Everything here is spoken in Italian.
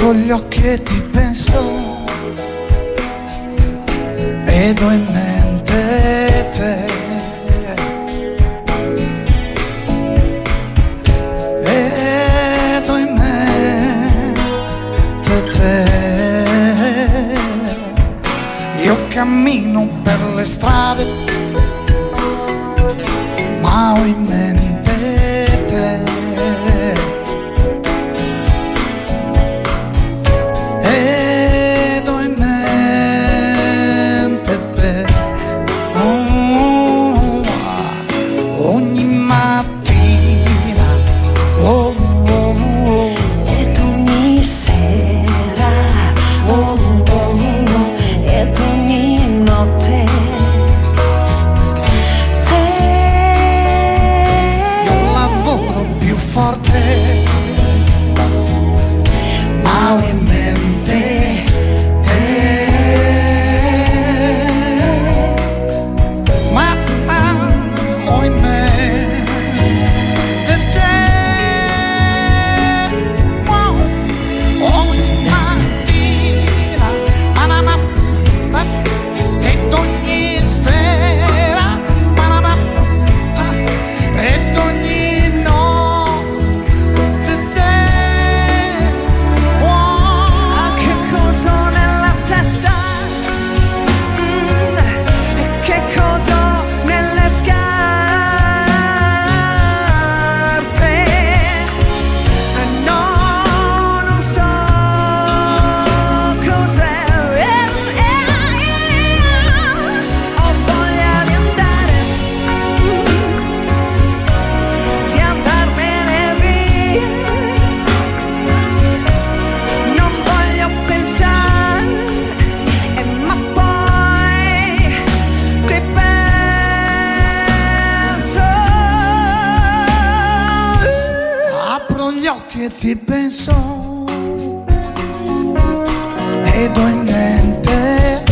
Apro gli occhi e ti penso, ed ho in mente te. Ed ho in mente te. Io cammino per le strade, ma ho in mente te. Ed ho in mente te. Ogni mattina, oh, oh, oh. Ed ogni sera, oh, oh, oh. Ed ogni notte. Più forte, ma ho in mente te. Ma ho in mente te. Ogni mattina, ed ogni sera, ed ogni che ti penso, ed ho in mente